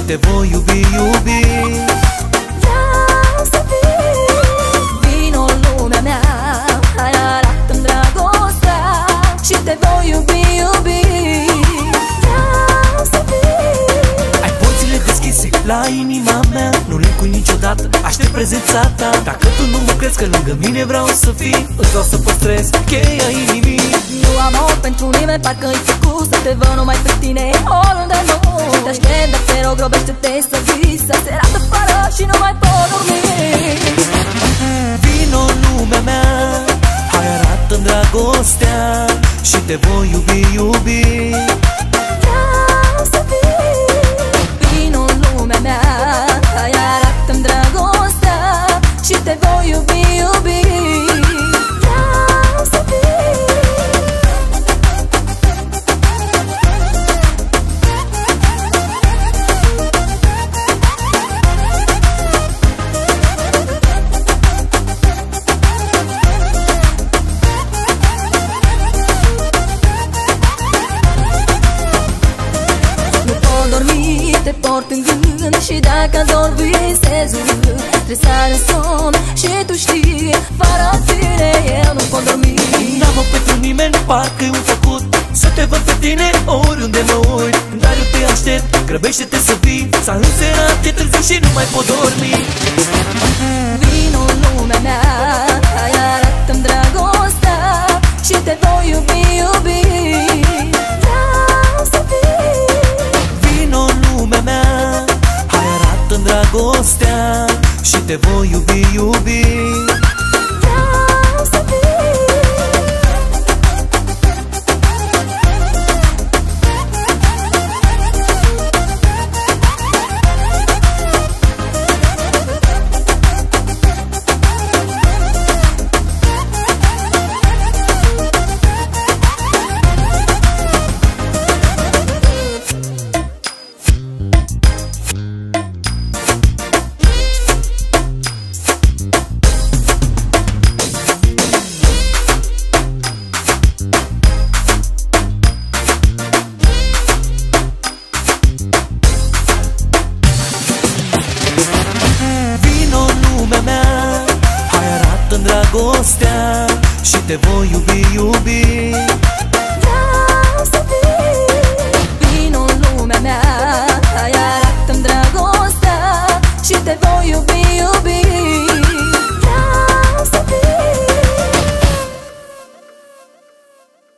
te voi iubi, iubi. Vreau să vii, vino în lumea mea, hai arată-mi dragostea și te voi iubi, iubi. Vreau să vii. Ai porțile deschise la inima mea, nu le încui niciodată, aștept prezența ta. Dacă tu nu mă crezi că lângă mine vreau să fii, îți vreau să păstrez cheia inimii. Nu am amor pentru nimeni, parcă-i făcut să te văd numai pe tine oriunde mă uit. Te aștept, dar te rog, robește-te să vii, să se rată fără și nu mai pot dormi. Vino în lumea mea, hai arată-mi dragostea și te voi iubi, iubi. Vreau să vii, vino în lumea mea, hai arată-mi dragostea și te voi iubi, iubi. Vreau să vii. Te port în gând și dacă ador visez urât, tresare în somn și tu știi, fără tine eu nu pot dormi. N-am o pentru nimeni, parcă-i un făcut să te văd pe tine oriunde mă uit. Dar eu te aștept, grăbește-te să vii, s-a înserat, e târziu și nu mai pot dormi. Vino în lumea mea, hai arată-mi dragostea și te voi iubi, iubi. Vreau să vii. Vino în lumea mea, hai arată-mi dragostea și te voi iubi, iubi. Vreau să vii. Dragostea și te voi iubi, iubi.